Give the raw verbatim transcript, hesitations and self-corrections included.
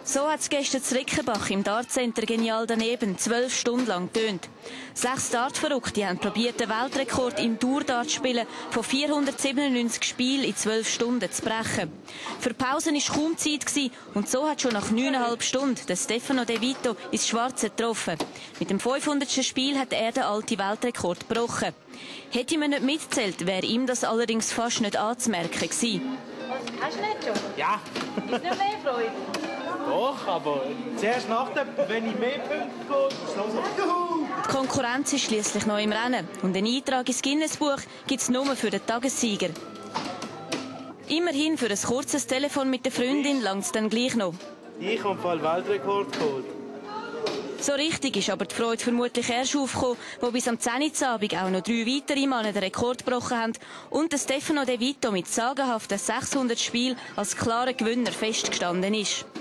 So hat es gestern zu Rickenbach im Dartcenter genial daneben zwölf Stunden lang getönt. Sechs Dartverrückte haben probiert, den Weltrekord im Tour-Dart-Spielen von vierhundertsiebenundneunzig Spielen in zwölf Stunden zu brechen. Für Pausen war kaum Zeit und so hat schon nach neuneinhalb Stunden der Stefano De Vito ins Schwarze getroffen. Mit dem fünfhundertsten Spiel hat er den alten Weltrekord gebrochen. Hätte man nicht mitgezählt, wäre ihm das allerdings fast nicht anzumerken gewesen. Hast du nicht schon? Ja. Ist nicht mehr Freude? Doch, aber zuerst nach dem, wenn ich mehr Punkte gehe, die Konkurrenz ist schliesslich noch im Rennen und einen Eintrag ins Guinness-Buch gibt es nur für den Tagessieger. Immerhin für ein kurzes Telefon mit der Freundin langt es dann gleich noch. Ich habe den Weltrekord geholt. So richtig ist aber die Freude vermutlich erst aufgekommen, wo bis am zehn Uhr Abend auch noch drei weitere Männer den Rekord gebrochen haben und der Stefano De Vito mit sagenhaften sechshundert Spielen als klarer Gewinner festgestanden ist.